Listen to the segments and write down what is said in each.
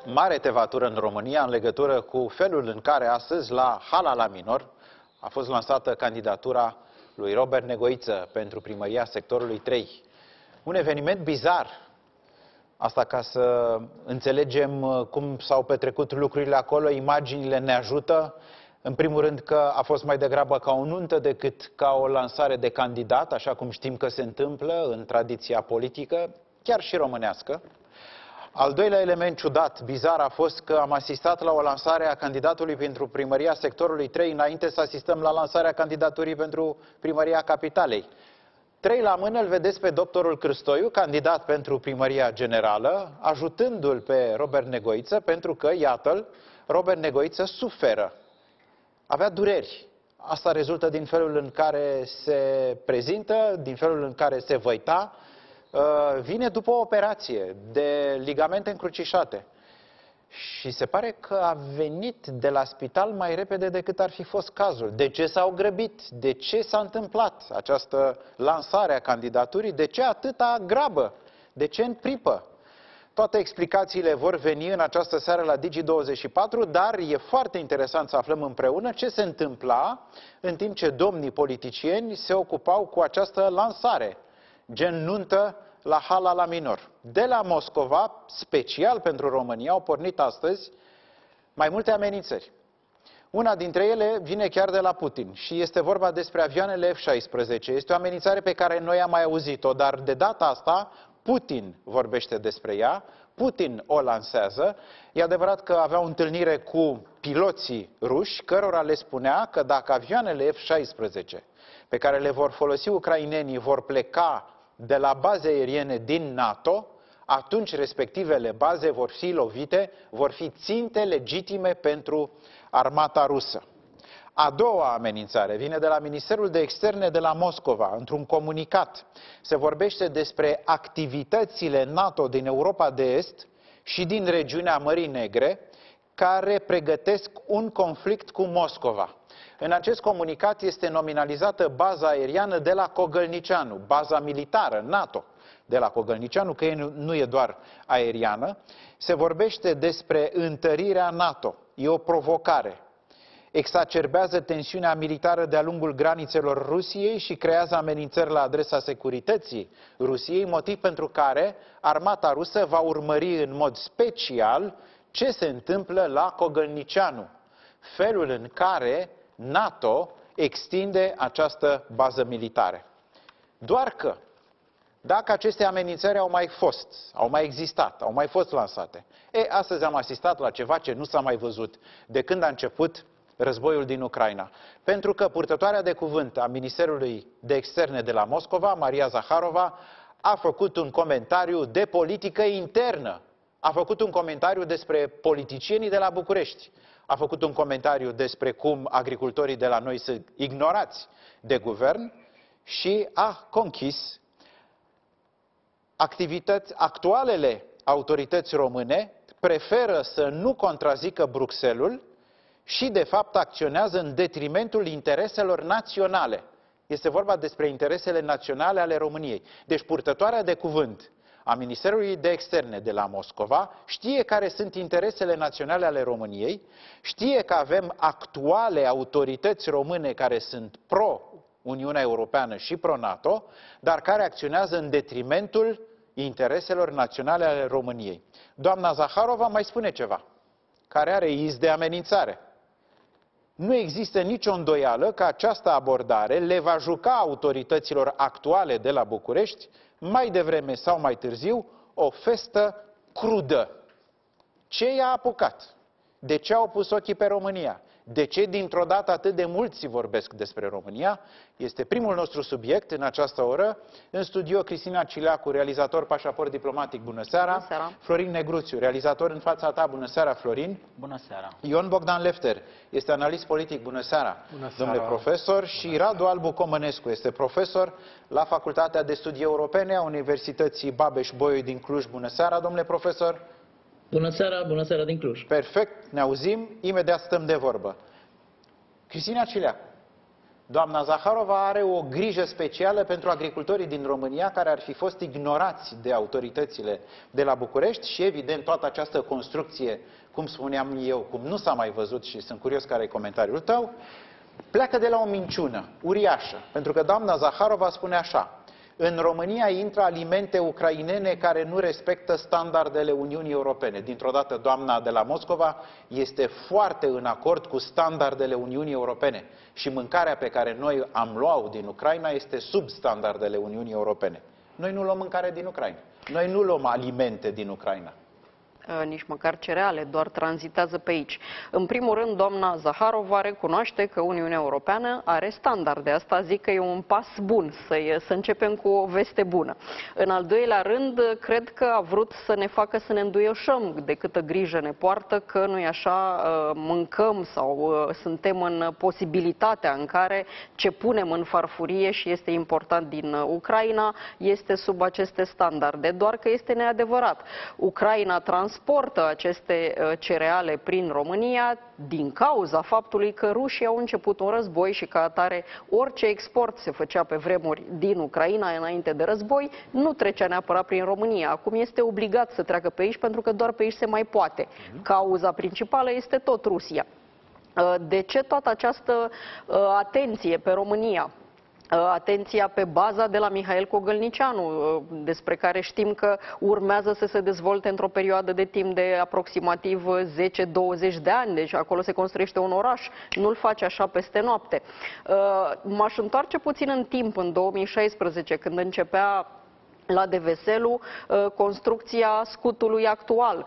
mare tevatură în România în legătură cu felul în care astăzi, la Hala la Minor, a fost lansată candidatura lui Robert Negoiță pentru primăria sectorului 3. Un eveniment bizar. Asta ca să înțelegem cum s-au petrecut lucrurile acolo, imaginile ne ajută. În primul rând că a fost mai degrabă ca o nuntă decât ca o lansare de candidat, așa cum știm că se întâmplă în tradiția politică, chiar și românească. Al doilea element ciudat, bizar, a fost că am asistat la o lansare a candidatului pentru primăria sectorului 3 înainte să asistăm la lansarea candidaturii pentru primăria capitalei. 3 la mână îl vedeți pe doctorul Cârstoiu, candidat pentru primăria generală, ajutându-l pe Robert Negoiță, pentru că, iată-l, Robert Negoiță suferă. Avea dureri. Asta rezultă din felul în care se prezintă, din felul în care se văita. Vine după o operație de ligamente încrucișate. Și se pare că a venit de la spital mai repede decât ar fi fost cazul. De ce s-au grăbit? De ce s-a întâmplat această lansare a candidaturii? De ce atâta grabă? De ce în pripă? Toate explicațiile vor veni în această seară la Digi24, dar e foarte interesant să aflăm împreună ce se întâmpla în timp ce domnii politicieni se ocupau cu această lansare, gen nuntă la Hala la Minor. De la Moscova, special pentru România, au pornit astăzi mai multe amenințări. Una dintre ele vine chiar de la Putin și este vorba despre avioanele F-16. Este o amenințare pe care noi am mai auzit-o, dar de data asta Putin vorbește despre ea, Putin o lansează. E adevărat că avea o întâlnire cu piloții ruși, cărora le spunea că dacă avioanele F-16 pe care le vor folosi ucrainenii vor pleca de la baze aeriene din NATO, atunci respectivele baze vor fi lovite, vor fi ținte legitime pentru armata rusă. A doua amenințare vine de la Ministerul de Externe de la Moscova. Într-un comunicat se vorbește despre activitățile NATO din Europa de Est și din regiunea Mării Negre, care pregătesc un conflict cu Moscova. În acest comunicat este nominalizată baza aeriană de la Cogălnicianu, baza militară NATO de la Cogălnicianu, că nu e doar aeriană. Se vorbește despre întărirea NATO. E o provocare. Exacerbează tensiunea militară de-a lungul granițelor Rusiei și creează amenințări la adresa securității Rusiei, motiv pentru care armata rusă va urmări în mod special ce se întâmplă la Cogălnicianu, felul în care NATO extinde această bază militară. Doar că, dacă aceste amenințări au mai existat, au mai fost lansate, astăzi am asistat la ceva ce nu s-a mai văzut de când a început războiul din Ucraina. Pentru că purtătoarea de cuvânt a Ministerului de Externe de la Moscova, Maria Zaharova, a făcut un comentariu de politică internă. A făcut un comentariu despre politicienii de la București. A făcut un comentariu despre cum agricultorii de la noi sunt ignorați de guvern și a conchis actualele autorități române preferă să nu contrazică Bruxelles și, de fapt, acționează în detrimentul intereselor naționale. Este vorba despre interesele naționale ale României. Deci, purtătoarea de cuvânt a Ministerului de Externe de la Moscova știe care sunt interesele naționale ale României, știe că avem actuale autorități române care sunt pro-Uniunea Europeană și pro-NATO, dar care acționează în detrimentul intereselor naționale ale României. Doamna Zaharova mai spune ceva, care are iz de amenințare. Nu există nicio îndoială că această abordare le va juca autorităților actuale de la București, mai devreme sau mai târziu, o festă crudă. Ce i-a apucat? De ce au pus ochii pe România? De ce dintr-o dată atât de mulți vorbesc despre România? Este primul nostru subiect în această oră. În studio Cristina Cileacu, realizator Pașaport Diplomatic. Bună seara! Bună seara! Florin Negruțiu, realizator În fața ta. Bună seara, Florin! Bună seara! Ion Bogdan Lefter este analist politic. Bună seara! Bună seara! Domnule profesor. Și Radu Albu Comănescu este profesor la Facultatea de Studii Europene a Universității Babeș-Bolyai din Cluj. Bună seara, domnule profesor! Bună seara din Cluj. Perfect, ne auzim, imediat stăm de vorbă. Cristina Cileacu, Doamna Zaharova are o grijă specială pentru agricultorii din România care ar fi fost ignorați de autoritățile de la București și, evident, toată această construcție, cum spuneam eu, cum nu s-a mai văzut și sunt curios care e comentariul tău, pleacă de la o minciună uriașă. Pentru că doamna Zaharova spune așa: în România intră alimente ucrainene care nu respectă standardele Uniunii Europene. Dintr-o dată, doamna de la Moscova este foarte în acord cu standardele Uniunii Europene. Și mâncarea pe care noi am luat-o din Ucraina este sub standardele Uniunii Europene. Noi nu luăm mâncare din Ucraina. Noi nu luăm alimente din Ucraina. Nici măcar cereale, doar tranzitează pe aici. În primul rând, doamna Zaharova recunoaște că Uniunea Europeană are standarde. Asta zic că e un pas bun, să începem cu o veste bună. În al doilea rând, cred că a vrut să ne facă să ne înduioșăm de câtă grijă ne poartă, că nu-i așa, mâncăm sau suntem în posibilitatea în care ce punem în farfurie și este important din Ucraina este sub aceste standarde. Doar că este neadevărat. Ucraina transportă aceste cereale prin România din cauza faptului că rușii au început un război și ca atare orice export se făcea pe vremuri din Ucraina înainte de război nu trecea neapărat prin România. Acum este obligat să treacă pe aici pentru că doar pe aici se mai poate. Cauza principală este tot Rusia. De ce toată această atenție pe România? Atenția pe baza de la Mihail Cogălnicianu, despre care știm că urmează să se dezvolte într-o perioadă de timp de aproximativ 10-20 de ani, deci acolo se construiește un oraș, nu-l face așa peste noapte. M-aș întoarce puțin în timp, în 2016, când începea la Deveselu construcția scutului actual.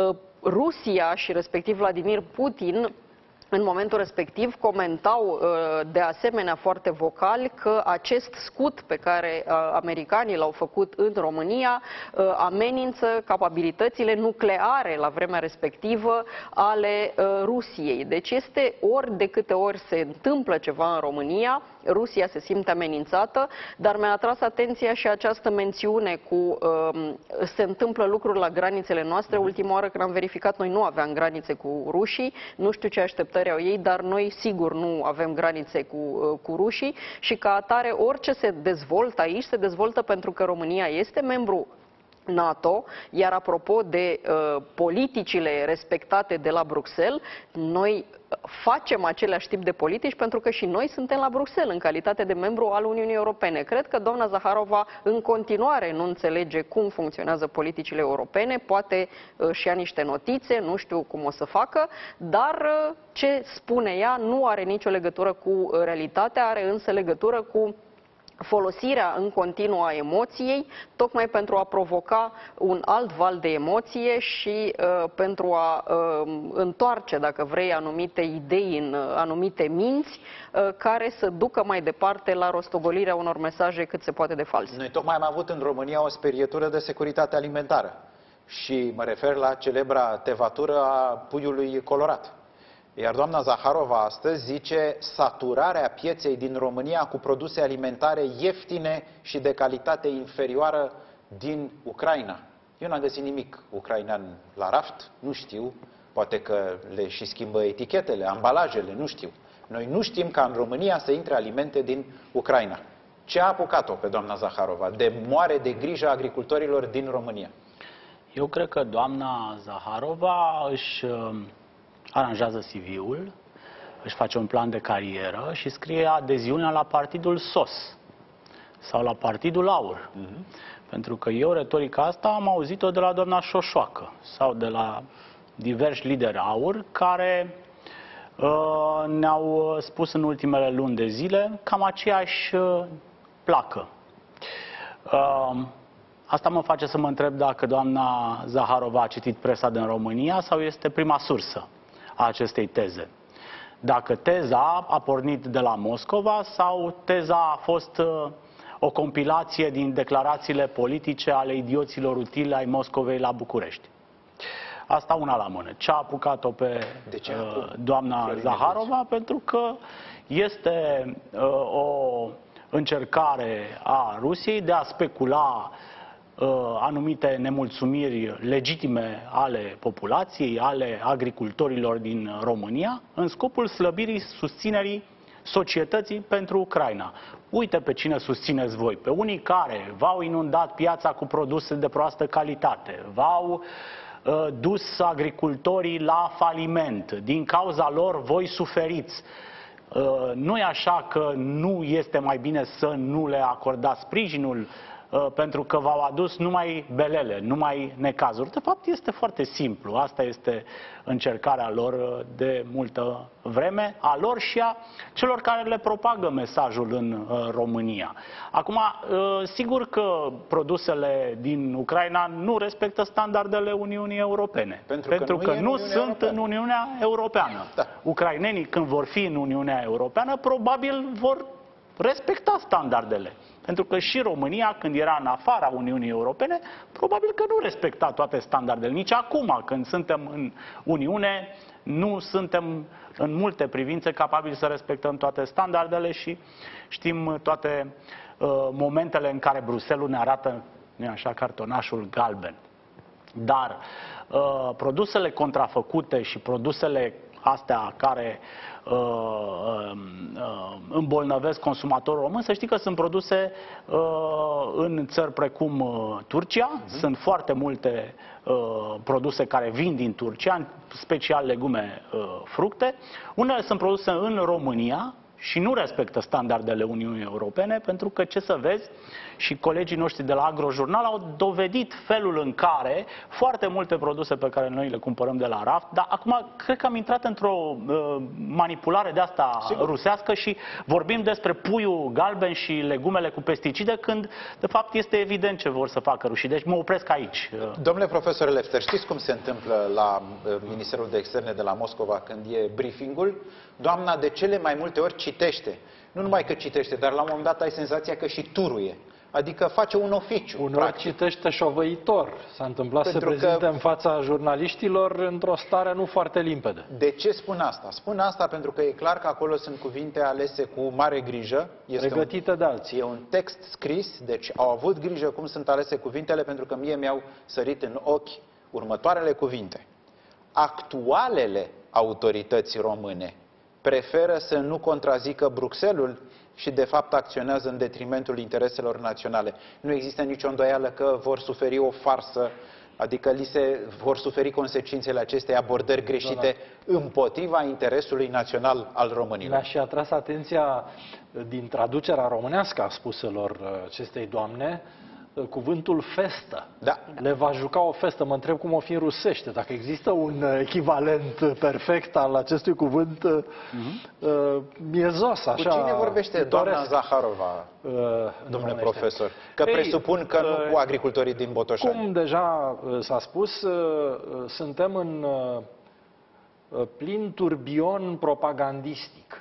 Rusia și respectiv Vladimir Putin în momentul respectiv comentau de asemenea foarte vocali că acest scut pe care americanii l-au făcut în România amenință capabilitățile nucleare la vremea respectivă ale Rusiei. Deci este ori de câte ori se întâmplă ceva în România, Rusia se simte amenințată, dar mi-a atras atenția și această mențiune cu se întâmplă lucruri la granițele noastre. Ultima oară când am verificat, noi nu aveam granițe cu rușii, nu știu ce așteptări au ei, dar noi sigur nu avem granițe cu rușii și ca atare orice se dezvoltă aici, se dezvoltă pentru că România este membru NATO, iar apropo de politicile respectate de la Bruxelles, noi facem același tip de politici pentru că și noi suntem la Bruxelles în calitate de membru al Uniunii Europene. Cred că doamna Zaharova în continuare nu înțelege cum funcționează politicile europene, poate și ia niște notițe, nu știu cum o să facă, dar ce spune ea nu are nicio legătură cu realitatea, are însă legătură cu folosirea în continuă a emoției, tocmai pentru a provoca un alt val de emoție și pentru a întoarce, dacă vrei, anumite idei în anumite minți, care să ducă mai departe la rostogolirea unor mesaje cât se poate de false. Noi tocmai am avut în România o sperietură de securitate alimentară și mă refer la celebra tevatură a puiului colorat. Iar doamna Zaharova astăzi zice saturarea pieței din România cu produse alimentare ieftine și de calitate inferioară din Ucraina. Eu n-am găsit nimic ucrainean la raft, nu știu, poate că le și schimbă etichetele, ambalajele, nu știu. Noi nu știm ca în România să intre alimente din Ucraina. Ce a apucat-o pe doamna Zaharova de moare de grijă a agricultorilor din România? Eu cred că doamna Zaharova își aranjează CV-ul, își face un plan de carieră și scrie adeziunea la partidul SOS sau la partidul AUR. Pentru că eu retorica asta am auzit-o de la doamna Șoșoacă sau de la diversi lideri AUR care ne-au spus în ultimele luni de zile cam aceeași placă. Asta mă face să mă întreb dacă doamna Zaharova a citit presa din România sau este prima sursă a acestei teze. Dacă teza a pornit de la Moscova sau teza a fost o compilație din declarațiile politice ale idioților utile ai Moscovei la București. Asta una la mână. Ce a apucat-o pe doamna Zaharova? Pentru că este o încercare a Rusiei de a specula anumite nemulțumiri legitime ale populației, ale agricultorilor din România, în scopul slăbirii susținerii societății pentru Ucraina. Uite pe cine susțineți voi, pe unii care v-au inundat piața cu produse de proastă calitate, v-au dus agricultorii la faliment, din cauza lor voi suferiți. Nu e așa că nu este mai bine să nu le acordați sprijinul pentru că v-au adus numai belele, numai necazuri. De fapt, este foarte simplu. Asta este încercarea lor de multă vreme, a lor și a celor care le propagă mesajul în România. Acum, sigur că produsele din Ucraina nu respectă standardele Uniunii Europene. Pentru că nu sunt în Uniunea Europeană. Da. Ucrainenii, când vor fi în Uniunea Europeană, probabil vor respecta standardele. Pentru că și România, când era în afara Uniunii Europene, probabil că nu respecta toate standardele. Nici acum, când suntem în Uniune, nu suntem în multe privințe capabili să respectăm toate standardele și știm toate momentele în care Bruxelles ne arată, nu așa, cartonașul galben. Dar produsele contrafăcute și produsele astea care îmbolnăvesc consumatorul român, să știi că sunt produse în țări precum Turcia. Sunt foarte multe produse care vin din Turcia, în special legume, fructe. Unele sunt produse în România și nu respectă standardele Uniunii Europene, pentru că, ce să vezi, și colegii noștri de la Agrojurnal au dovedit felul în care foarte multe produse pe care noi le cumpărăm de la raft, dar acum cred că am intrat într-o manipulare de asta rusească și vorbim despre puiul galben și legumele cu pesticide, când de fapt este evident ce vor să facă rușii. Deci mă opresc aici. Domnule profesor Lefter, știți cum se întâmplă la Ministerul de Externe de la Moscova când e briefingul? Doamna de cele mai multe ori citește. Nu numai că citește, dar la un moment dat ai senzația că și turuie. Adică face un oficiu. Uneori citește șovăitor. S-a întâmplat să prezinte în fața jurnaliștilor într-o stare nu foarte limpede. De ce spun asta? Spun asta pentru că e clar că acolo sunt cuvinte alese cu mare grijă. Pregătite de alții. E un text scris, deci au avut grijă cum sunt alese cuvintele, pentru că mie mi-au sărit în ochi următoarele cuvinte. Actualele autorități române preferă să nu contrazică Bruxelles și de fapt acționează în detrimentul intereselor naționale. Nu există nicio îndoială că vor suferi o farsă, adică li se vor suferi consecințele acestei abordări greșite împotriva interesului național al românilor. Mi-a și atras atenția din traducerea românească a spuselor acestei doamne, cuvântul festă. Da. Le va juca o festă. Mă întreb cum o fi în rusește. Dacă există un echivalent perfect al acestui cuvânt miezos, așa. Cu cine vorbește doamna Zaharova, domnule profesor? Că presupun că nu cu agricultorii din Botoșani. Cum deja s-a spus, suntem în plin turbion propagandistic.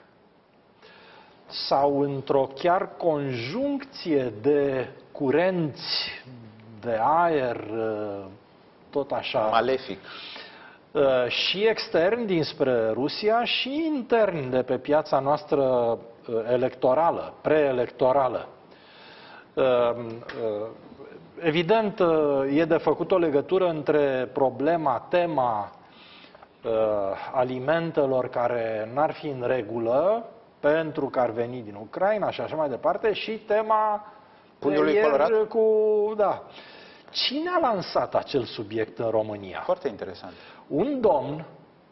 Sau într-o chiar conjuncție de curenți de aer, tot așa. Malefic. Și extern dinspre Rusia și intern de pe piața noastră electorală, preelectorală. Evident, e de făcut o legătură între tema alimentelor care n-ar fi în regulă, pentru că ar veni din Ucraina și așa mai departe, și tema punghiului colorat? Da. Cine a lansat acel subiect în România? Foarte interesant. Un domn,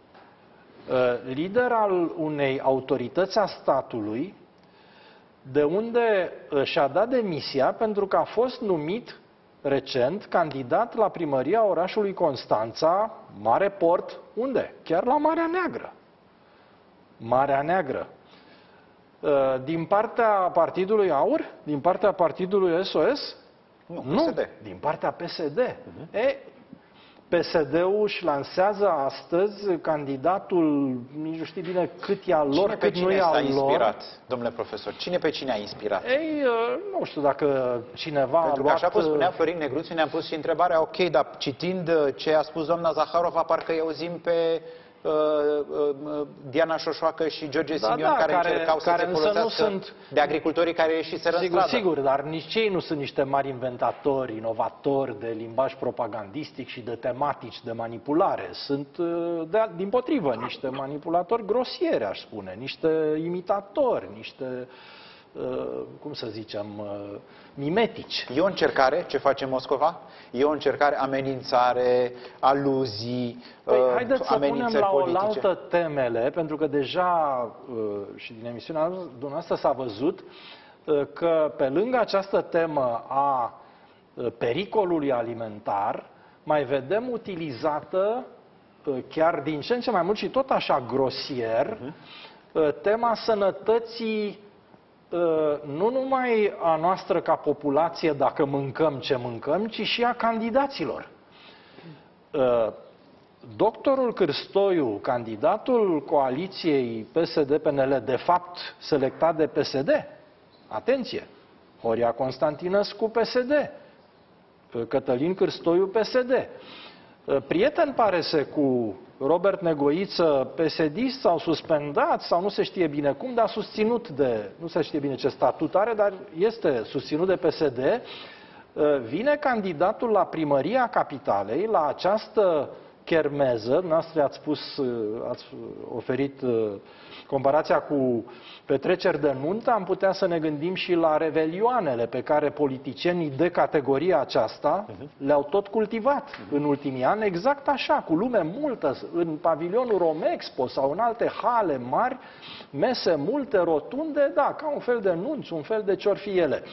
lider al unei autorități a statului, de unde și-a dat demisia pentru că a fost numit recent candidat la primăria orașului Constanța, mare port, unde? Chiar la Marea Neagră. Marea Neagră. Din partea Partidului Aur? Din partea Partidului SOS? Nu, PSD. Din partea PSD. PSD-ul își lansează astăzi candidatul, nici nu știi bine cât e al lor, cine cât nu e al lor. Cine s-a inspirat, domnule profesor? Cine pe cine a inspirat? Ei, nu știu dacă cineva Pentru a că, luat... așa cum spunea Florin Negruțiu, ne-am pus și întrebarea, ok, dar citind ce a spus doamna Zaharova, parcă îi auzim pe Diana Șoșoacă și George Simion, care încercau să care se folosească de agricultorii care ieșiseră în stradă. Sigur, dar nici ei nu sunt niște mari inventatori, inovatori de limbaj propagandistic și de tematici de manipulare. Sunt, dimpotrivă, niște manipulatori grosieri, aș spune, niște imitatori, niște, cum să zicem, mimetici. E o încercare, ce face Moscova? E o încercare, amenințare, aluzii, haideți să punem la politice. oaltă temele, pentru că deja și din emisiunea dumneavoastră s-a văzut că pe lângă această temă a pericolului alimentar, mai vedem utilizată chiar din ce în ce mai mult și tot așa grosier tema sănătății, nu numai a noastră ca populație dacă mâncăm ce mâncăm, ci și a candidaților. Doctorul Cârstoiu, candidatul coaliției PSD-PNL, de fapt selectat de PSD, atenție, Horia Constantinescu PSD, Cătălin Cârstoiu PSD, prieten pare cu Robert Negoiță, PSD-ist, s-au suspendat sau nu se știe bine cum, dar susținut de, nu se știe bine ce statut are, dar este susținut de PSD, vine candidatul la primăria capitalei, la această chermeză, noastră ați oferit comparația cu petreceri de nuntă, am putea să ne gândim și la revelioanele pe care politicienii de categoria aceasta le-au tot cultivat în ultimii ani, exact așa, cu lume multă, în pavilionul Romexpo sau în alte hale mari, mese multe, rotunde, da, ca un fel de nunți, un fel de ce-or fi ele.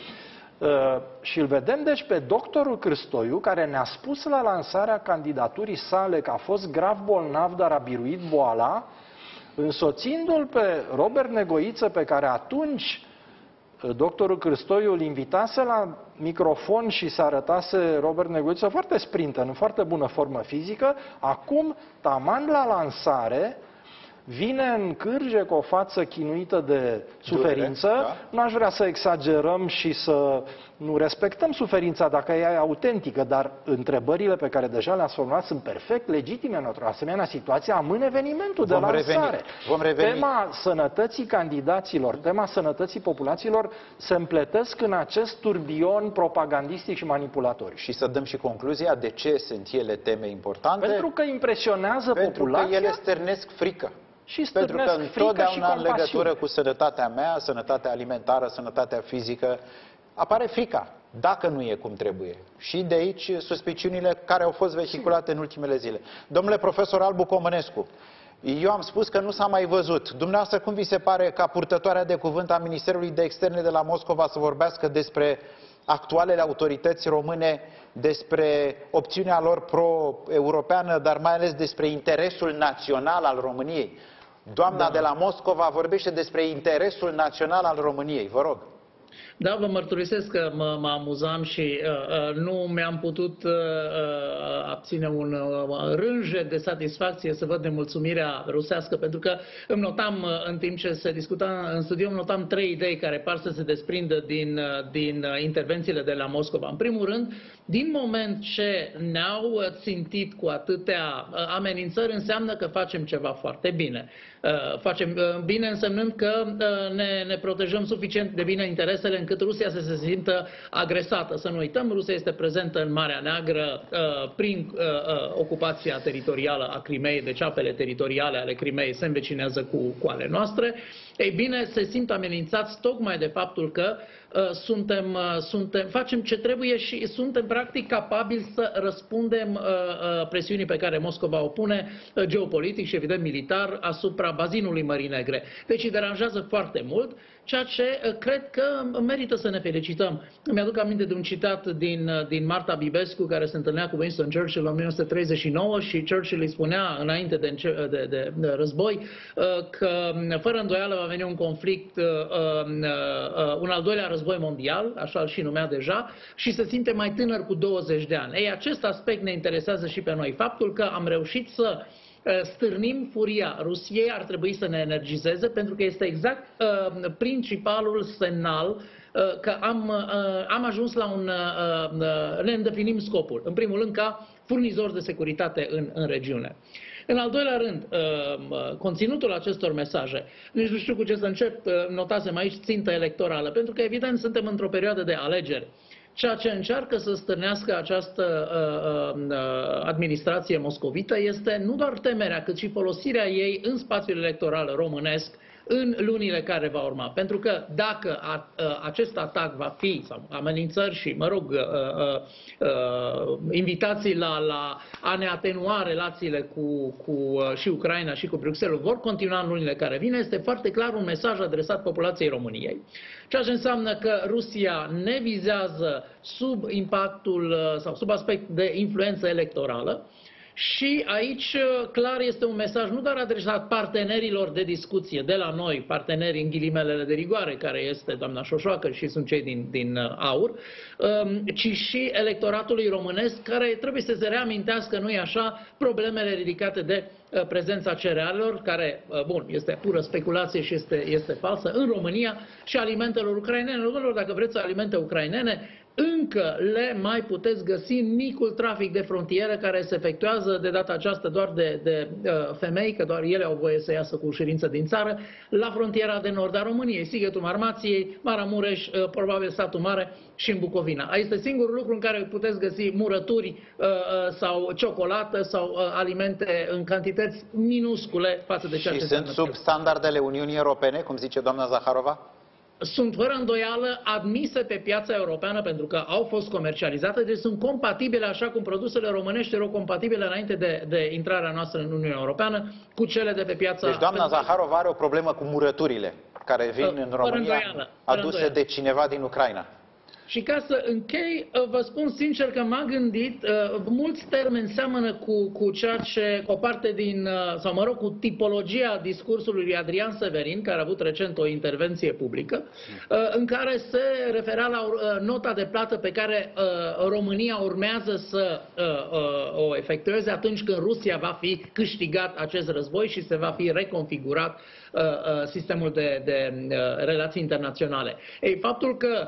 Și îl vedem deci pe doctorul Cârstoiu, care ne-a spus la lansarea candidaturii sale că a fost grav bolnav, dar a biruit boala, însoțindu-l pe Robert Negoiță, pe care atunci doctorul Cârstoiu îl invitase la microfon și se arătase Robert Negoiță foarte sprinter, în foarte bună formă fizică, acum, taman la lansare, vine în cârje cu o față chinuită de suferință. Da. Nu aș vrea să exagerăm și să nu respectăm suferința dacă ea e autentică, dar întrebările pe care deja le-ați formulat sunt perfect legitime într-o asemenea situație. Amân evenimentul de lansare. Vom reveni. Tema sănătății candidaților, tema sănătății populațiilor se împletesc în acest turbion propagandistic și manipulatoriu. Și să dăm și concluzia de ce sunt ele teme importante. Pentru că impresionează populația. Pentru că ele stârnesc frică. Și pentru că întotdeauna în legătură cu sănătatea mea, sănătatea alimentară, sănătatea fizică, apare frica, dacă nu e cum trebuie. Și de aici suspiciunile care au fost vehiculate în ultimele zile. Domnule profesor Albu Comănescu, eu am spus că nu s-a mai văzut. Dumneavoastră, cum vi se pare ca purtătoarea de cuvânt a Ministerului de Externe de la Moscova să vorbească despre actualele autorități române, despre opțiunea lor pro-europeană, dar mai ales despre interesul național al României? Doamna de la Moscova vorbește despre interesul național al României. Vă rog. Da, vă mărturisesc că mă amuzam și nu mi-am putut abține un rânjet de satisfacție să văd nemulțumirea rusească, pentru că îmi notam, în timp ce se discuta în studio, îmi notam 3 idei care par să se desprindă din intervențiile de la Moscova. În primul rând, din moment ce ne-au țintit cu atâtea amenințări, înseamnă că facem ceva foarte bine. Facem bine însemnând că ne protejăm suficient de bine interesele încât Rusia să se simtă agresată. Să nu uităm, Rusia este prezentă în Marea Neagră prin ocupația teritorială a Crimeei, deci apele teritoriale ale Crimeei se învecinează cu ale noastre. Ei bine, se simt amenințați tocmai de faptul că facem ce trebuie și suntem practic capabili să răspundem presiunii pe care Moscova o pune geopolitic și evident militar asupra bazinului Mării Negre. Deci îi deranjează foarte mult, ceea ce cred că merită să ne felicităm. Îmi aduc aminte de un citat din Marta Bibescu, care se întâlnea cu Winston Churchill în 1939 și Churchill îi spunea înainte de război că fără îndoială va veni un conflict, un al doilea război mondial, așa îl și numea deja, și se simte mai tânăr cu 20 de ani. Ei, acest aspect ne interesează și pe noi. Faptul că am reușit să stârnim furia Rusiei ar trebui să ne energizeze, pentru că este exact principalul semnal că am ajuns la ne îndeplinim scopul. În primul rând ca furnizor de securitate în regiune. În al doilea rând, conținutul acestor mesaje, nici nu știu cu ce să încep, notasem aici țintă electorală, pentru că evident suntem într-o perioadă de alegeri. Ceea ce încearcă să stârnească această administrație moscovită este nu doar temerea, cât și folosirea ei în spațiul electoral românesc în lunile care va urma. Pentru că dacă acest atac va fi, sau amenințări și, mă rog, invitații la a ne atenua relațiile cu și Ucraina și cu Bruxelles vor continua în lunile care vin, este foarte clar un mesaj adresat populației României. Ceea ce înseamnă că Rusia ne vizează sub impactul sau sub aspect de influență electorală. Și aici, clar, este un mesaj nu doar adresat partenerilor de discuție de la noi, partenerii în ghilimelele de rigoare, care este doamna Șoșoacă și sunt cei din AUR, ci și electoratului românesc, care trebuie să se reamintească, nu-i așa, problemele ridicate de prezența cerealelor, care, bun, este pură speculație și este falsă, în România, și alimentelor ucrainene. Dacă vreți alimente ucrainene, încă le mai puteți găsi în micul trafic de frontieră care se efectuează de data aceasta doar de femei, că doar ele au voie să iasă cu ușurință din țară, la frontiera de nord a României, Sighetul Marmației, Maramureș, probabil Satul Mare și în Bucovina. Este singurul lucru în care puteți găsi murături sau ciocolată sau alimente în cantități minuscule față de ceea ce sunt sub standardele Uniunii Europene, cum zice doamna Zaharova? Sunt fără îndoială admise pe piața europeană pentru că au fost comercializate, deci sunt compatibile, așa cum produsele românești erau compatibile înainte de intrarea noastră în Uniunea Europeană cu cele de pe piața... Deci doamna Zaharova are o problemă cu murăturile care vin în România aduse de cineva din Ucraina. Și ca să închei, vă spun sincer că m-am gândit, mulți termeni seamănă cu ceea ce, cu o parte din, sau mă rog, cu tipologia discursului lui Adrian Severin, care a avut recent o intervenție publică, în care se referea la nota de plată pe care România urmează să o efectueze atunci când Rusia va fi câștigat acest război și se va fi reconfigurat sistemul de relații internaționale. Ei, faptul că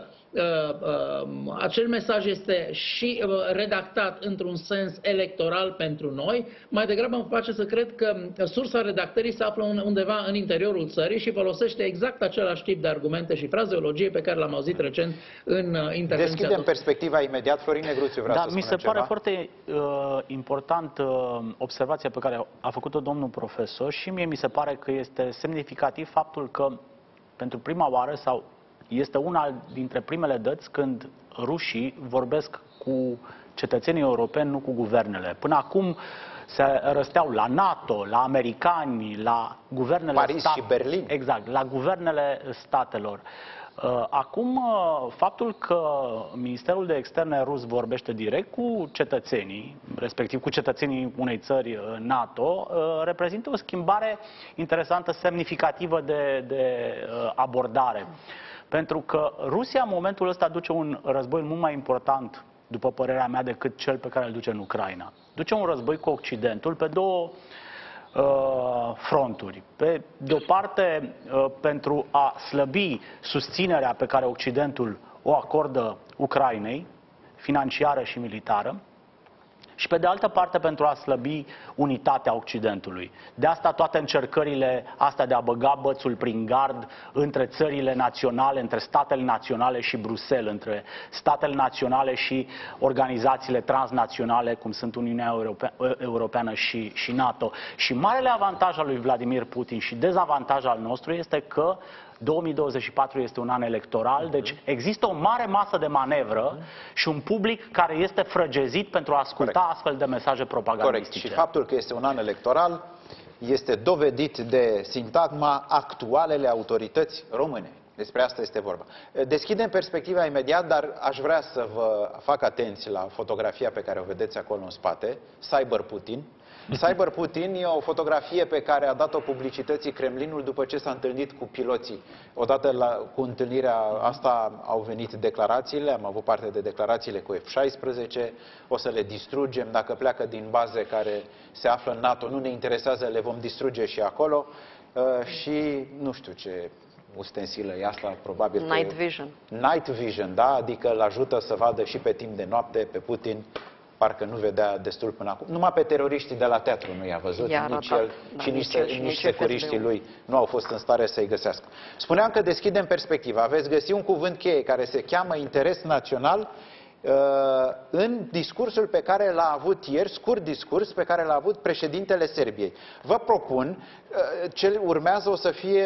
acel mesaj este și redactat într-un sens electoral pentru noi, mai degrabă îmi face să cred că sursa redactării se află undeva în interiorul țării și folosește exact același tip de argumente și frazeologie pe care l-am auzit recent în intervenția. Deschidem perspectiva imediat. Florin Negruțiu vrea să spună ceva. Mi se pare foarte important observația pe care a făcut-o domnul profesor și mie mi se pare că este semnificativ faptul că pentru prima oară sau este una dintre primele dăți când rușii vorbesc cu cetățenii europeni, nu cu guvernele. Până acum se răsteau la NATO, la americani, la guvernele Paris și Berlin. Exact, la guvernele statelor. Acum, faptul că Ministerul de Externe rus vorbește direct cu cetățenii, respectiv cu cetățenii unei țări NATO, reprezintă o schimbare interesantă, semnificativă de abordare. Pentru că Rusia în momentul ăsta duce un război mult mai important, după părerea mea, decât cel pe care îl duce în Ucraina. Duce un război cu Occidentul pe două fronturi. De o parte, pentru a slăbi susținerea pe care Occidentul o acordă Ucrainei, financiară și militară, și pe de altă parte pentru a slăbi unitatea Occidentului. De asta toate încercările astea de a băga bățul prin gard între țările naționale, între statele naționale și Bruxelles, între statele naționale și organizațiile transnaționale, cum sunt Uniunea Europeană și NATO. Și marele avantaj al lui Vladimir Putin și dezavantaj al nostru este că 2024 este un an electoral, deci există o mare masă de manevră și un public care este frăgezit pentru a asculta astfel de mesaje propagandistice. Corect. Și faptul că este un an electoral este dovedit de sintagma actualele autorități române. Despre asta este vorba. Deschidem perspectiva imediat, dar aș vrea să vă fac atenți la fotografia pe care o vedeți acolo în spate, Cyber Putin. Cyber Putin e o fotografie pe care a dat-o publicității Kremlinul după ce s-a întâlnit cu piloții. Odată cu întâlnirea asta au venit declarațiile, am avut parte de declarațiile cu F-16, o să le distrugem, dacă pleacă din baze care se află în NATO, nu ne interesează, le vom distruge și acolo. Și nu știu ce ustensilă e asta, probabil Night Vision. Night Vision, da, adică îl ajută să vadă și pe timp de noapte pe Putin parcă nu vedea destul până acum. Numai pe teroriștii de la teatru nu i-a văzut, nici el și nici securiștii lui nu au fost în stare să-i găsească. Spuneam că deschidem perspectiva. Veți găsi un cuvânt cheie care se cheamă interes național în discursul pe care l-a avut ieri, scurt discurs pe care l-a avut președintele Serbiei. Vă propun, ce urmează o să fie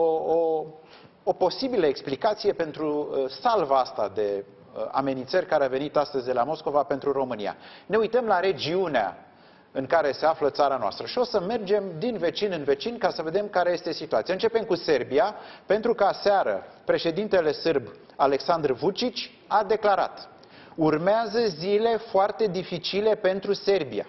o posibilă explicație pentru salva asta de amenințări care a venit astăzi de la Moscova pentru România. Ne uităm la regiunea în care se află țara noastră și o să mergem din vecin în vecin ca să vedem care este situația. Începem cu Serbia, pentru că aseară președintele sârb Aleksandar Vučić a declarat: urmează zile foarte dificile pentru Serbia.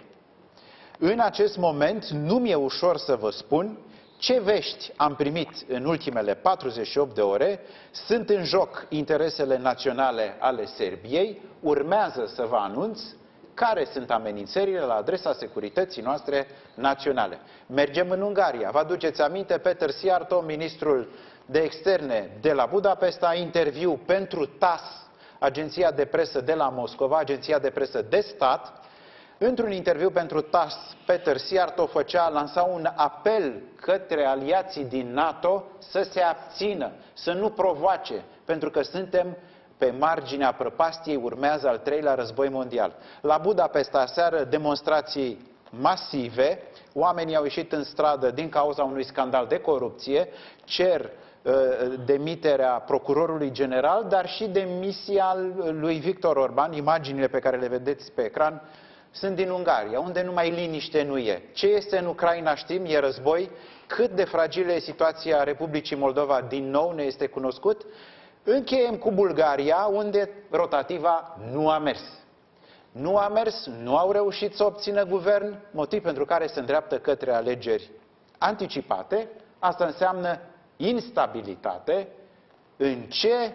În acest moment nu mi-e ușor să vă spun ce vești am primit în ultimele 48 de ore. Sunt în joc interesele naționale ale Serbiei. Urmează să vă anunț care sunt amenințările la adresa securității noastre naționale. Mergem în Ungaria. Vă aduceți aminte, Peter Szijjártó, ministrul de externe de la Budapesta, interviu pentru TASS, agenția de presă de la Moscova, agenția de presă de stat. Într-un interviu pentru TASS, Peter Szijjártó lansa un apel către aliații din NATO să se abțină, să nu provoace, pentru că suntem pe marginea prăpastiei, urmează al treilea război mondial. La Budapesta aseară demonstrații masive, oamenii au ieșit în stradă din cauza unui scandal de corupție, cer demiterea procurorului general, dar și demisia lui Victor Orban. Imaginile pe care le vedeți pe ecran sunt din Ungaria, unde numai liniște nu e. Ce este în Ucraina știm, e război. Cât de fragilă e situația Republicii Moldova, din nou ne este cunoscut. Încheiem cu Bulgaria, unde rotativa nu a mers. Nu a mers, nu au reușit să obțină guvern, motiv pentru care se îndreaptă către alegeri anticipate. Asta înseamnă instabilitate. În ce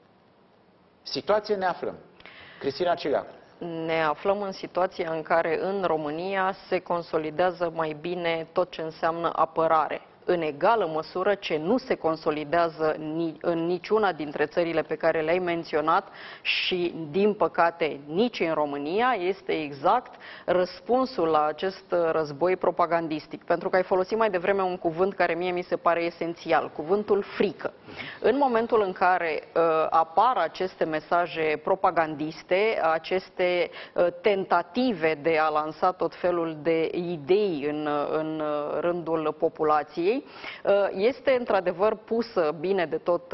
situație ne aflăm? Cristina Cileacu. Ne aflăm în situația în care în România se consolidează mai bine tot ce înseamnă apărare, în egală măsură ce nu se consolidează în niciuna dintre țările pe care le-ai menționat și, din păcate, nici în România, este exact răspunsul la acest război propagandistic. Pentru că ai folosit mai devreme un cuvânt care mie mi se pare esențial, cuvântul frică. În momentul în care apar aceste mesaje propagandiste, aceste tentative de a lansa tot felul de idei în rândul populației, este într-adevăr pusă bine de tot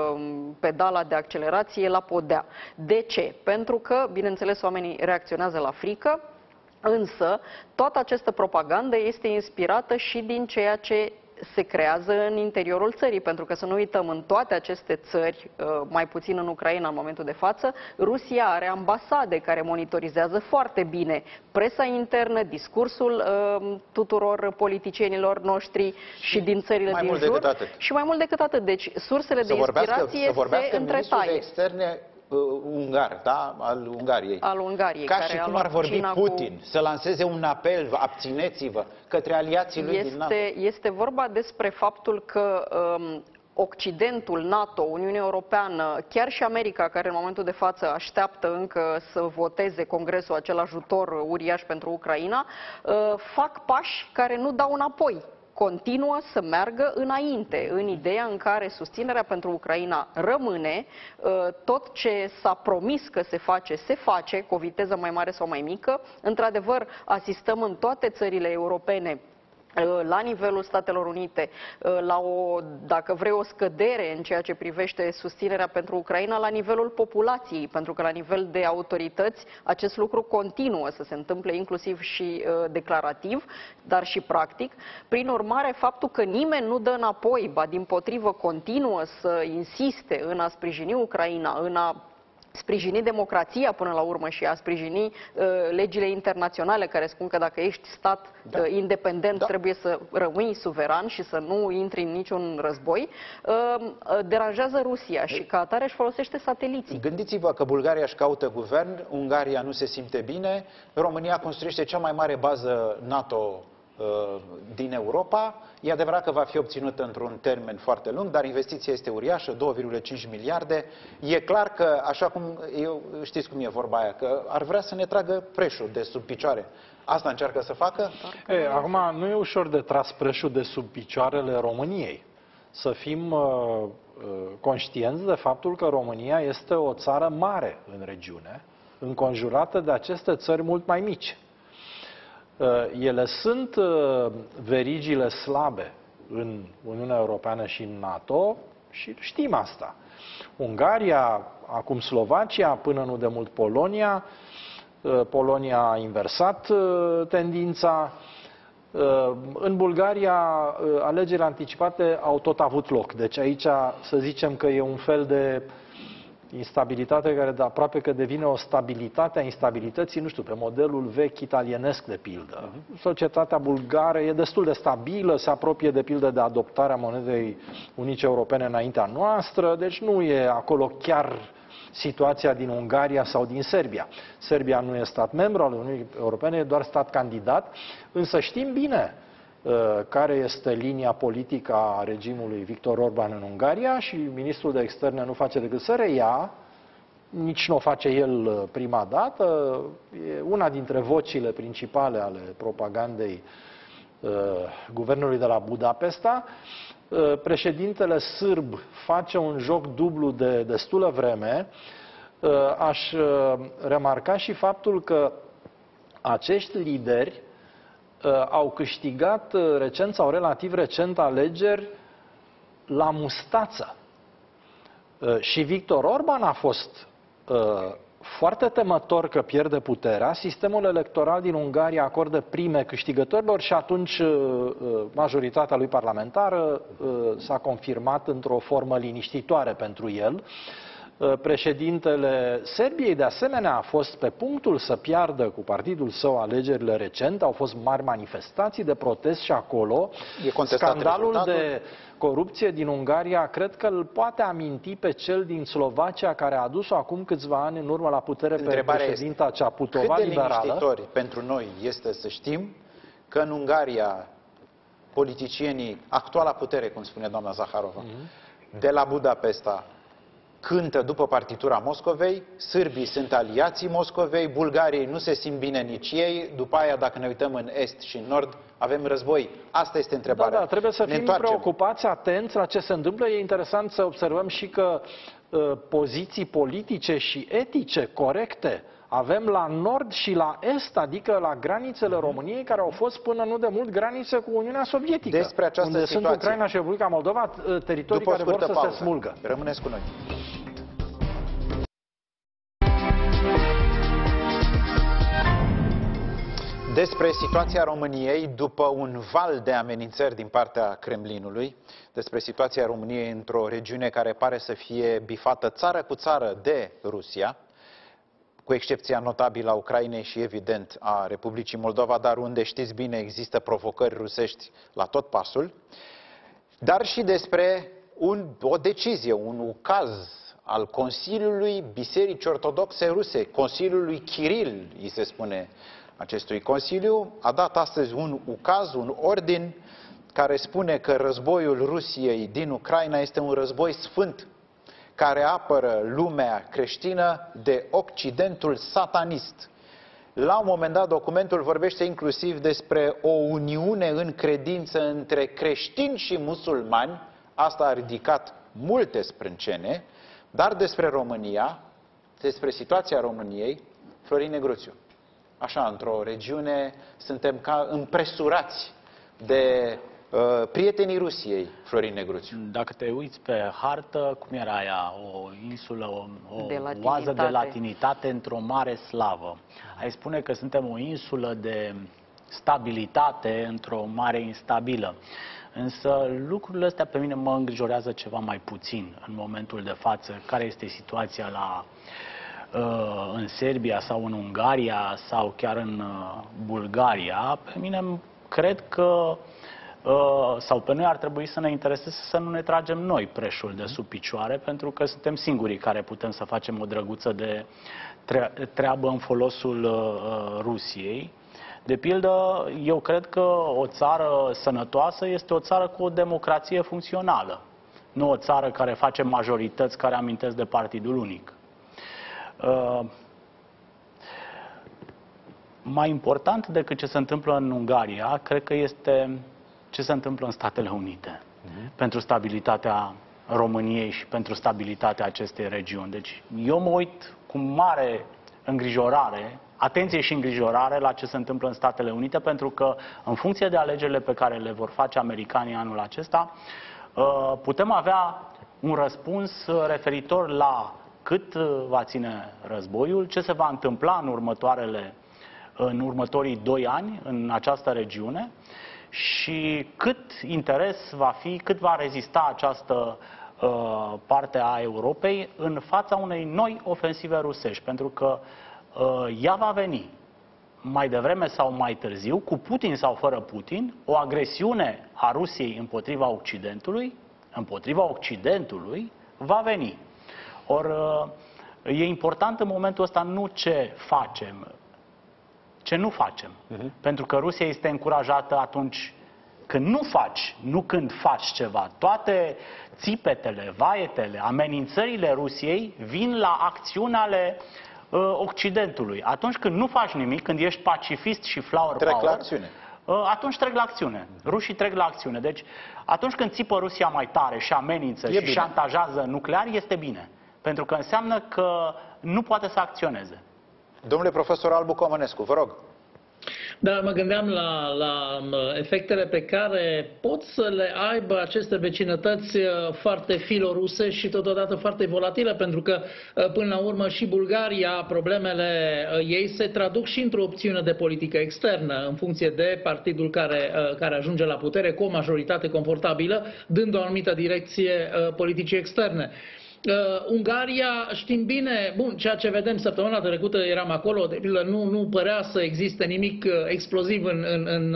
pedala de accelerație la podea. De ce? Pentru că, bineînțeles, oamenii reacționează la frică, însă toată această propagandă este inspirată și din ceea ce se creează în interiorul țării, pentru că să nu uităm, în toate aceste țări, mai puțin în Ucraina în momentul de față, Rusia are ambasade care monitorizează foarte bine presa internă, discursul tuturor politicienilor noștri și din țările din jur. Și mai mult decât atât. Deci sursele de inspirație se întretaie. Externe ungar, da? Al Ungariei. Al Ungariei. Ca și cum ar vorbi Putin, să lanseze un apel, abțineți-vă, către aliații lui din NATO. Este vorba despre faptul că Occidentul, NATO, Uniunea Europeană, chiar și America, care în momentul de față așteaptă încă să voteze Congresul acel ajutor uriaș pentru Ucraina, fac pași care nu dau înapoi. Continuă să meargă înainte, în ideea în care susținerea pentru Ucraina rămâne, tot ce s-a promis că se face, cu o viteză mai mare sau mai mică. Într-adevăr, asistăm în toate țările europene, la nivelul Statelor Unite, la dacă vrei, o scădere în ceea ce privește susținerea pentru Ucraina la nivelul populației, pentru că la nivel de autorități acest lucru continuă să se întâmple, inclusiv și declarativ, dar și practic. Prin urmare, faptul că nimeni nu dă înapoi, ba dimpotrivă continuă să insiste în a sprijini Ucraina, în a sprijini democrația până la urmă și a sprijini legile internaționale care spun că dacă ești stat independent trebuie să rămâi suveran și să nu intri în niciun război, deranjează Rusia și ca atare își folosește sateliții. Gândiți-vă că Bulgaria își caută guvern, Ungaria nu se simte bine, România construiește cea mai mare bază NATO din Europa. E adevărat că va fi obținută într-un termen foarte lung, dar investiția este uriașă, 2,5 miliarde. E clar că, așa cum știți cum e vorba aia, că ar vrea să ne tragă preșul de sub picioare. Asta încearcă să facă? Acum, nu e ușor de tras preșul de sub picioarele României. Să fim conștienți de faptul că România este o țară mare în regiune, înconjurată de aceste țări mult mai mici. Ele sunt verigile slabe în Uniunea Europeană și în NATO și știm asta. Ungaria, acum Slovacia, până nu de mult Polonia. Polonia a inversat tendința. În Bulgaria, alegerile anticipate au tot avut loc. Deci aici să zicem că e un fel de instabilitate care de aproape că devine o stabilitate a instabilității, nu știu, pe modelul vechi italienesc de pildă. Societatea bulgară e destul de stabilă, se apropie de pildă de adoptarea monedei unice europene înaintea noastră, deci nu e acolo chiar situația din Ungaria sau din Serbia. Serbia nu e stat membru al Uniunii Europene, e doar stat candidat, însă știm bine care este linia politică a regimului Viktor Orban în Ungaria și ministrul de externe nu face decât să reia, nici nu o face el prima dată, e una dintre vocile principale ale propagandei guvernului de la Budapesta. Președintele sârb face un joc dublu de destulă vreme. Aș remarca și faptul că acești lideri au câștigat recent sau relativ recent alegeri la mustață. Și Viktor Orban a fost foarte temător că pierde puterea. Sistemul electoral din Ungaria acordă prime câștigătorilor și atunci majoritatea lui parlamentară s-a confirmat într-o formă liniștitoare pentru el. Președintele Serbiei, de asemenea, a fost pe punctul să piardă cu partidul său alegerile recent. Au fost mari manifestații de protest și acolo. Scandalul de corupție din Ungaria cred că îl poate aminti pe cel din Slovacia, care a adus-o acum câțiva ani în urmă la putere pe președinta Ceaputova, liberală. Cât de liniștitori pentru noi este să știm că în Ungaria politicienii, actuala putere, cum spune doamna Zaharova, de la Budapesta, cântă după partitura Moscovei, sârbii sunt aliații Moscovei, bulgarii nu se simt bine nici ei, după aia, dacă ne uităm în est și în nord, avem război. Asta este întrebarea. Da, trebuie să fim preocupați, atenți la ce se întâmplă. E interesant să observăm și că poziții politice și etice corecte avem la nord și la est, adică la granițele României, care au fost până nu de mult granițe cu Uniunea Sovietică. Despre această unde situație, sunt Ucraina și Republica Moldova, teritorii care vor să se smulgă. Rămâneți cu noi. Despre situația României după un val de amenințări din partea Kremlinului, despre situația României într-o regiune care pare să fie bifată țară cu țară de Rusia, cu excepția notabilă a Ucrainei și, evident, a Republicii Moldova, dar unde, știți bine, există provocări rusești la tot pasul, dar și despre o decizie, un ucaz al Consiliului Bisericii Ortodoxe Ruse, Consiliului Kiril, îi se spune acestui Consiliu, a dat astăzi un ucaz, un ordin, care spune că războiul Rusiei din Ucraina este un război sfânt, care apără lumea creștină de Occidentul satanist. La un moment dat, documentul vorbește inclusiv despre o uniune în credință între creștini și musulmani. Asta a ridicat multe sprâncene, dar despre România, despre situația României, Florin Negruțiu. Așa, într-o regiune suntem ca împresurați de prietenii Rusiei, Florin Negruțiu. Dacă te uiți pe hartă, cum era aia? O insulă, o oază de latinitate într-o mare slavă. Ai spune că suntem o insulă de stabilitate într-o mare instabilă. Însă lucrurile astea pe mine mă îngrijorează ceva mai puțin în momentul de față. Care este situația în Serbia sau în Ungaria sau chiar în Bulgaria? Pe mine cred că sau pe noi ar trebui să ne intereseze să nu ne tragem noi preșul de sub picioare, pentru că suntem singurii care putem să facem o drăguță de treabă în folosul Rusiei. De pildă, eu cred că o țară sănătoasă este o țară cu o democrație funcțională, nu o țară care face majorități care amintesc de partidul unic. Mai important decât ce se întâmplă în Ungaria, cred că este ce se întâmplă în Statele Unite pentru stabilitatea României și pentru stabilitatea acestei regiuni. Deci eu mă uit cu mare îngrijorare, atenție și îngrijorare la ce se întâmplă în Statele Unite, pentru că în funcție de alegerile pe care le vor face americanii anul acesta, putem avea un răspuns referitor la cât va ține războiul, ce se va întâmpla în următorii 2 ani în această regiune și cât interes va fi, cât va rezista această parte a Europei în fața unei noi ofensive rusești, pentru că ea va veni mai devreme sau mai târziu, cu Putin sau fără Putin, o agresiune a Rusiei împotriva Occidentului va veni. Or, e important în momentul ăsta nu ce facem, ce nu facem. Pentru că Rusia este încurajată atunci când nu faci, nu când faci ceva. Toate țipetele, vaietele, amenințările Rusiei vin la acțiuni ale Occidentului. Atunci când nu faci nimic, când ești pacifist și flower Trec power, la acțiune. Atunci trec la acțiune. Rușii trec la acțiune. Deci, atunci când țipă Rusia mai tare și amenință și șantajează nuclear, este bine. Pentru că înseamnă că nu poate să acționeze. Domnule profesor Albu Comănescu, vă rog. Da, mă gândeam la efectele pe care pot să le aibă aceste vecinătăți foarte filoruse și totodată foarte volatile, pentru că până la urmă și Bulgaria, problemele ei se traduc și într-o opțiune de politică externă, în funcție de partidul care ajunge la putere cu o majoritate confortabilă, dând o anumită direcție politicii externe. Ungaria, știm bine, bun, ceea ce vedem săptămâna trecută, eram acolo, de pildă, nu părea să existe nimic exploziv în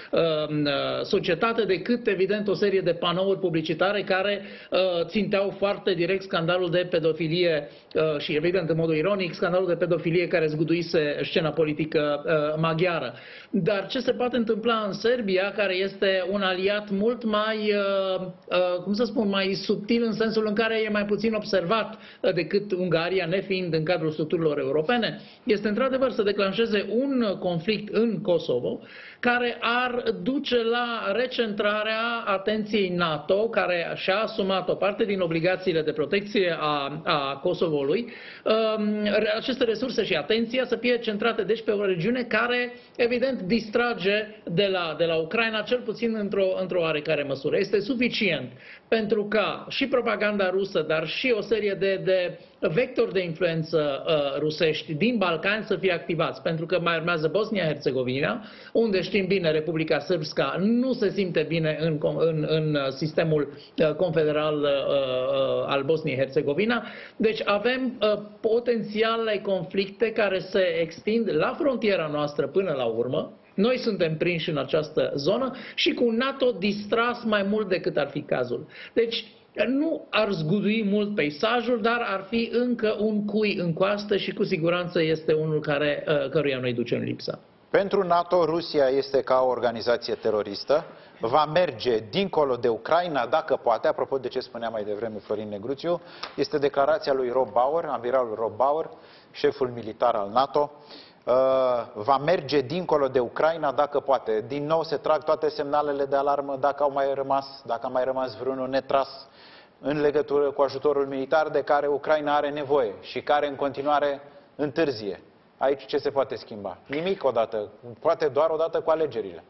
societate, decât, evident, o serie de panouri publicitare care ținteau foarte direct scandalul de pedofilie și, evident, în modul ironic, scandalul de pedofilie care zguduise scena politică maghiară. Dar ce se poate întâmpla în Serbia, care este un aliat mult mai, cum să spun, mai subtil, în sensul în care e mai puțin observat decât Ungaria, nefiind în cadrul structurilor europene, este într-adevăr să declanșeze un conflict în Kosovo, care ar duce la recentrarea atenției NATO, care și-a asumat o parte din obligațiile de protecție a Kosovoului, aceste resurse și atenția să fie centrate deci pe o regiune care, evident, distrage de la Ucraina, cel puțin într-o oarecare măsură. Este suficient pentru ca și propaganda rusă, dar și o serie de vectori de influență rusești din Balcani să fie activați, pentru că mai urmează Bosnia-Herzegovina, unde știm bine Republica Srpska nu se simte bine în sistemul confederal al Bosniei-Herzegovina. Deci avem potențiale conflicte care se extind la frontiera noastră până la urmă. Noi suntem prinși în această zonă și cu NATO distras mai mult decât ar fi cazul. Deci nu ar zgudui mult peisajul, dar ar fi încă un cui în coastă și cu siguranță este unul căruia noi ducem lipsa. Pentru NATO, Rusia este ca o organizație teroristă, va merge dincolo de Ucraina, dacă poate, apropo de ce spunea mai devreme Florin Negruțiu, este declarația lui Rob Bauer, amiralul Rob Bauer, șeful militar al NATO, va merge dincolo de Ucraina, dacă poate. Din nou se trag toate semnalele de alarmă dacă a mai rămas vreunul netras în legătură cu ajutorul militar de care Ucraina are nevoie și care în continuare întârzie. Aici ce se poate schimba? Nimic odată, poate doar odată cu alegerile.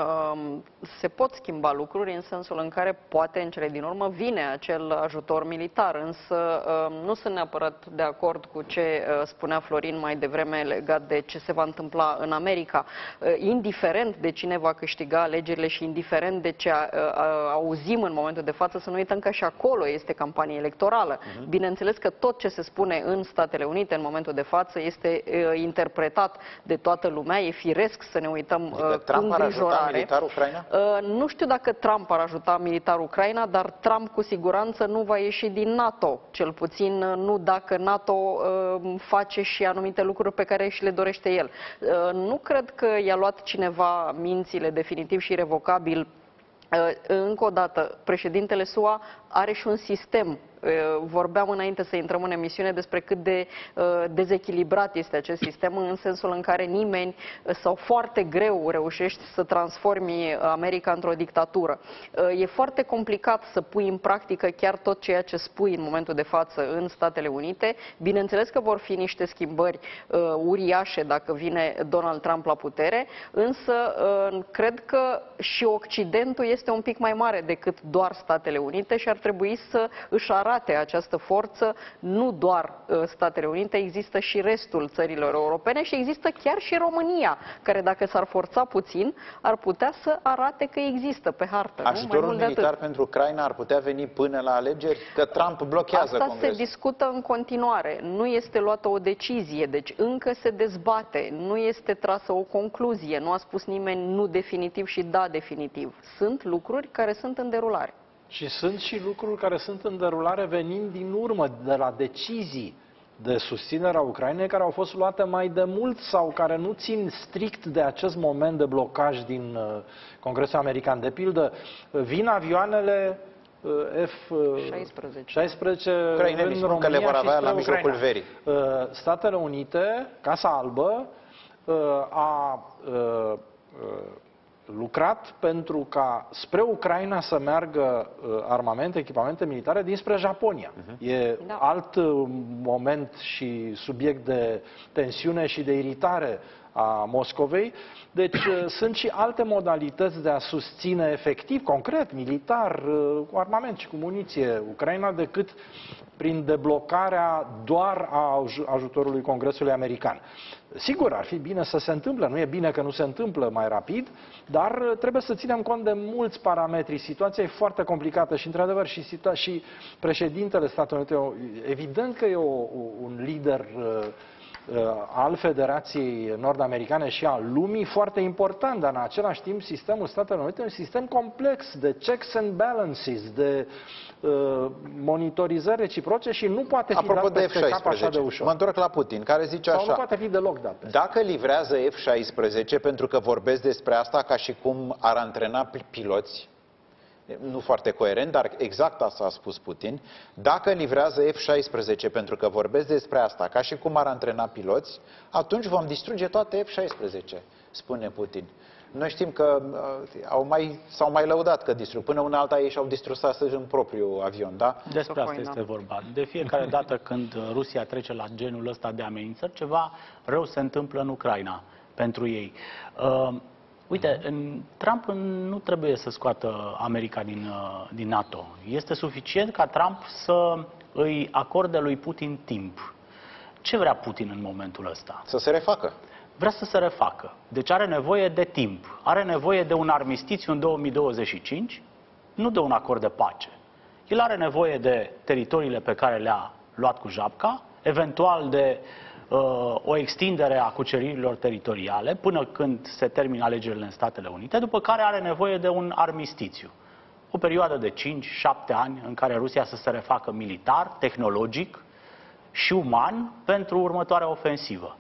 Se pot schimba lucruri în sensul în care poate în cele din urmă vine acel ajutor militar, însă nu sunt neapărat de acord cu ce spunea Florin mai devreme legat de ce se va întâmpla în America. Indiferent de cine va câștiga alegerile și indiferent de ce auzim în momentul de față, să nu uităm că și acolo este campanie electorală. Bineînțeles că tot ce se spune în Statele Unite în momentul de față este interpretat de toată lumea, e firesc să ne uităm cu îngrijorare ajuta militar Ucraina? Nu știu dacă Trump ar ajuta militar Ucraina, dar Trump cu siguranță nu va ieși din NATO, cel puțin nu dacă NATO face și anumite lucruri pe care și le dorește el. Nu cred că i-a luat cineva mințile definitiv și irrevocabil. Încă o dată, președintele SUA are și un sistem. Vorbeam înainte să intrăm în emisiune despre cât de dezechilibrat este acest sistem, în sensul în care nimeni sau foarte greu reușești să transformi America într-o dictatură. E foarte complicat să pui în practică chiar tot ceea ce spui în momentul de față în Statele Unite. Bineînțeles că vor fi niște schimbări uriașe dacă vine Donald Trump la putere, însă cred că și Occidentul este un pic mai mare decât doar Statele Unite și ar trebui să își arate această forță, nu doar Statele Unite, există și restul țărilor europene și există chiar și România, care dacă s-ar forța puțin, ar putea să arate că există pe hartă. Ajutorul militar pentru Ucraina ar putea veni până la alegeri? Că Trump blochează Asta Congresul. se discută în continuare. Nu este luată o decizie, deci încă se dezbate, nu este trasă o concluzie, nu a spus nimeni nu definitiv și da definitiv. Sunt lucruri care sunt în derulare. Și sunt și lucruri care sunt în derulare venind din urmă, de la decizii de susținere a Ucrainei care au fost luate mai de mult sau care nu țin strict de acest moment de blocaj din Congresul American. De pildă, vin avioanele F-16 în România le vor avea și la mijlocul verii. Statele Unite, Casa Albă, a lucrat pentru ca spre Ucraina să meargă armamente, echipamente militare dinspre Japonia. E alt moment și subiect de tensiune și de iritare a Moscovei. Deci sunt și alte modalități de a susține efectiv, concret, militar, cu armament și cu muniție Ucraina, decât prin deblocarea doar a ajutorului Congresului American. Sigur, ar fi bine să se întâmple, nu e bine că nu se întâmplă mai rapid, dar trebuie să ținem cont de mulți parametri. Situația e foarte complicată și, într-adevăr, și președintele Statelor Unite, evident că e un lider al Federației Nord-Americane și al lumii foarte important, dar în același timp sistemul Statelor Unite e un sistem complex de checks and balances, de monitorizări reciproce și nu poate fi dat peste cap așa de ușor. Mă întorc la Putin, care zice așa: sau nu poate fi deloc dat peste. Dacă livrează F-16, pentru că vorbesc despre asta ca și cum ar antrena piloți, nu foarte coerent, dar exact asta a spus Putin, dacă livrează F-16 pentru că vorbesc despre asta ca și cum ar antrena piloți, atunci vom distruge toate F-16, spune Putin. Noi știm că s-au mai lăudat că distrug. Până una alta ei și-au distrus astăzi un propriu avion, da? Despre asta este vorba. De fiecare dată când Rusia trece la genul ăsta de amenințări, ceva rău se întâmplă în Ucraina pentru ei. Uite, Trump nu trebuie să scoată America din NATO. Este suficient ca Trump să îi acorde lui Putin timp. Ce vrea Putin în momentul ăsta? Să se refacă. Vrea să se refacă. Deci are nevoie de timp. Are nevoie de un armistițiu în 2025, nu de un acord de pace. El are nevoie de teritoriile pe care le-a luat cu japca, eventual de o extindere a cuceririlor teritoriale până când se termină alegerile în Statele Unite, după care are nevoie de un armistițiu. O perioadă de 5-7 ani în care Rusia să se refacă militar, tehnologic și uman pentru următoarea ofensivă.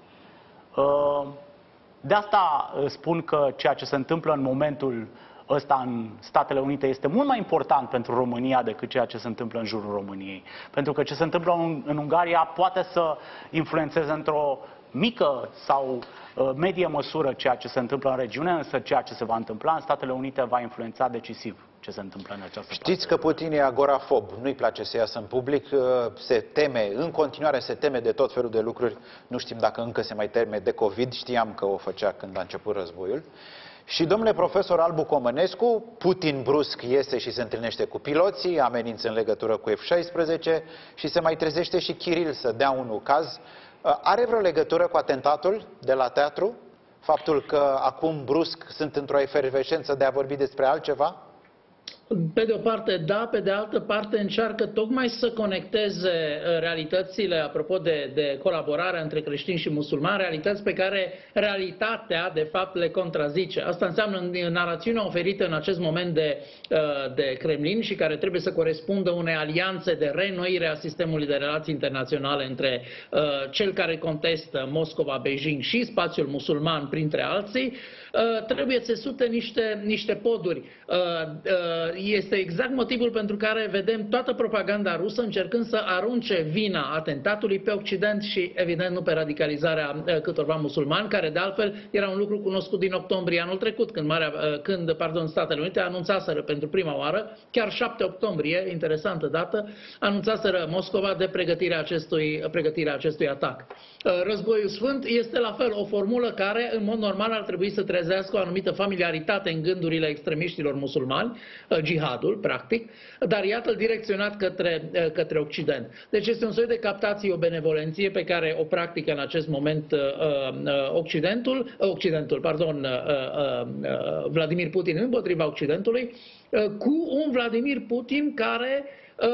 De asta spun că ceea ce se întâmplă în momentul ăsta în Statele Unite este mult mai important pentru România decât ceea ce se întâmplă în jurul României. Pentru că ce se întâmplă în Ungaria poate să influențeze într-o mică sau medie măsură ceea ce se întâmplă în regiune, însă ceea ce se va întâmpla în Statele Unite va influența decisiv ce se întâmplă în această Știți că Putin e agorafob, nu-i place să iasă în public, se teme, în continuare se teme de tot felul de lucruri, nu știm dacă încă se mai teme de COVID, știam că o făcea când a început războiul. Și domnule profesor Albu Comănescu, Putin brusc iese și se întâlnește cu piloții, amenință în legătură cu F-16 și se mai trezește și Kiril să dea un ucaz. Are vreo legătură cu atentatul de la teatru? Faptul că acum brusc sunt într-o efervescență de a vorbi despre altceva? Pe de o parte, da, pe de altă parte încearcă tocmai să conecteze realitățile, apropo de colaborarea între creștini și musulmani, realități pe care realitatea, de fapt, le contrazice. Asta înseamnă narațiunea oferită în acest moment de Kremlin și care trebuie să corespundă unei alianțe de reînnoire a sistemului de relații internaționale între cel care contestă Moscova, Beijing și spațiul musulman, printre alții, trebuie țesute niște poduri. Este exact motivul pentru care vedem toată propaganda rusă încercând să arunce vina atentatului pe Occident și, evident, nu pe radicalizarea câtorva musulmani, care, de altfel, era un lucru cunoscut din octombrie anul trecut, când Statele Unite anunțaseră pentru prima oară, chiar 7 octombrie, interesantă dată, anunțaseră Moscova de pregătirea acestui atac. Războiul Sfânt este la fel o formulă care, în mod normal, ar trebui să trezească o anumită familiaritate în gândurile extremiștilor musulmani, jihadul, practic, dar iată-l direcționat către Occident. Deci este un soi de captație, o benevolenție pe care o practică în acest moment Vladimir Putin împotriva Occidentului, cu un Vladimir Putin care,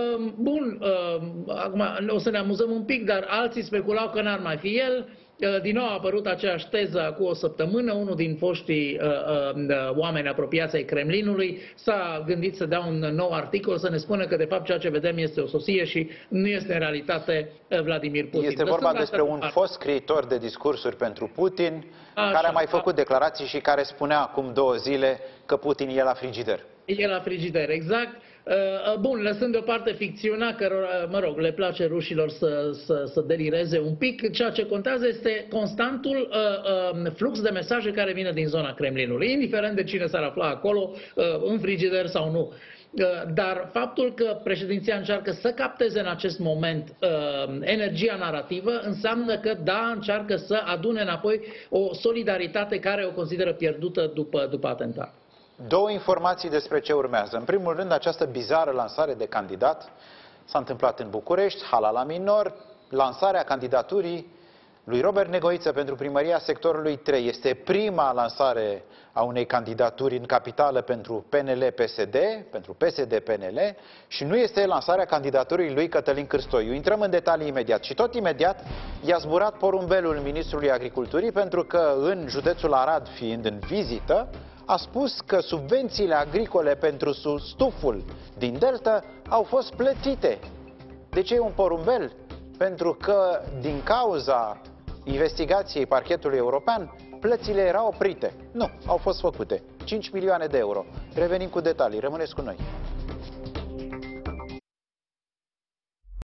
acum o să ne amuzăm un pic, dar alții speculau că n-ar mai fi el. Din nou a apărut aceeași teză acum o săptămână, unul din foștii oameni apropiați ai Kremlinului s-a gândit să dea un nou articol, să ne spună că de fapt ceea ce vedem este o sosie și nu este în realitate Vladimir Putin. Este vorba despre un fost scriitor de discursuri pentru Putin, care a mai făcut declarații și care spunea acum 2 zile că Putin e la frigider. E la frigider, exact. Bun, lăsând deoparte ficțiunea, cărora, mă rog, le place rușilor să delireze un pic, ceea ce contează este constantul flux de mesaje care vine din zona Kremlinului, indiferent de cine s-ar afla acolo, în frigider sau nu. Dar faptul că președinția încearcă să capteze în acest moment energia narrativă înseamnă că, da, încearcă să adune înapoi o solidaritate care o consideră pierdută după atentat. 2 informații despre ce urmează. În primul rând, această bizară lansare de candidat s-a întâmplat în București, Hala la Minor, lansarea candidaturii lui Robert Negoiță pentru primăria sectorului 3. Este prima lansare a unei candidaturi în capitală pentru PNL-PSD, pentru PSD-PNL, și nu este lansarea candidaturii lui Cătălin Cârstoiu. Intrăm în detalii imediat și tot imediat i-a zburat porumbelul ministrului agriculturii, pentru că în județul Arad, fiind în vizită, a spus că subvențiile agricole pentru stuful din Delta au fost plătite. De ce e un porumbel? Pentru că din cauza investigației parchetului european, plățile erau oprite. Nu, au fost făcute. 5 milioane de euro. Revenim cu detalii. Rămâneți cu noi.